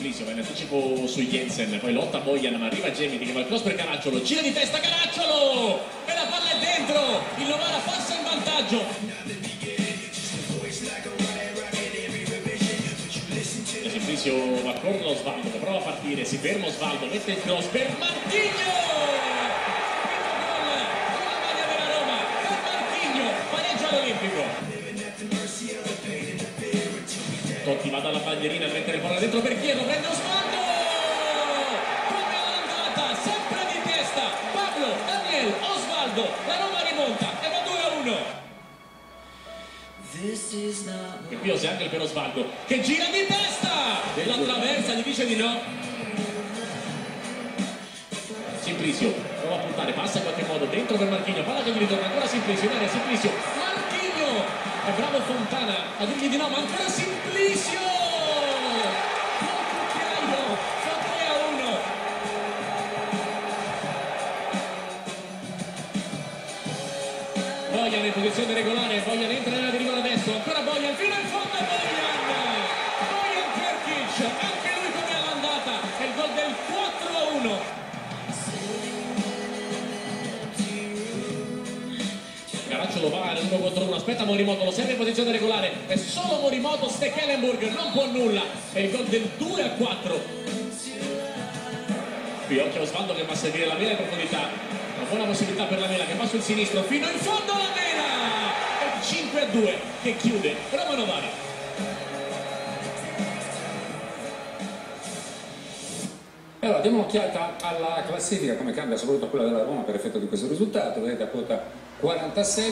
Simplicio, va in anticipo su Jensen, poi lotta Bojan, ma arriva Gemiti che va al cross per Caracciolo, gira di testa Caracciolo e la palla è dentro, il Novara passa in vantaggio. Simplicio va con Osvaldo che prova a partire, si ferma Osvaldo, mette il cross per Marquinhos, con la maglia della Roma, per Marquinhos, pareggia l'Olimpico. Totti va dalla bandierina a mettere il palla dentro per Chiedo, prende Osvaldo come all'andata, sempre di testa Pablo, Daniel, Osvaldo, la Roma rimonta e va 2-1. E Piose anche per Osvaldo che gira di testa, la traversa, gli dice di no. Simplicio prova a puntare, passa in qualche modo dentro per Marquinhos, palla che gli ritorna ancora Simplicio, in area Simplicio, Marquinhos, è bravo Fontana a dirgli di no, ma ancora Simplicio, Cucchiaio fa 3-1. Bojan in posizione regolare, Bojan entra nella di rigore adesso, ancora Bojan fino in fondo, Bojan Krkić, anche lui come all'andata, è il gol del 4-1. Caracciolo va nell'1 contro 1, aspetta Morimoto, lo serve in posizione regolare, è solo Morimoto, Stekelenburg non può nulla, è il gol del 2-4. Qui occhio a Osvaldo che va a seguire la Mela in profondità, una buona possibilità per la Mela che va sul sinistro, fino in fondo la Mela, è 5-2 che chiude Roma Novara. Allora, diamo un'occhiata alla classifica, come cambia soprattutto quella della Roma per effetto di questo risultato. Vedete a quota 46.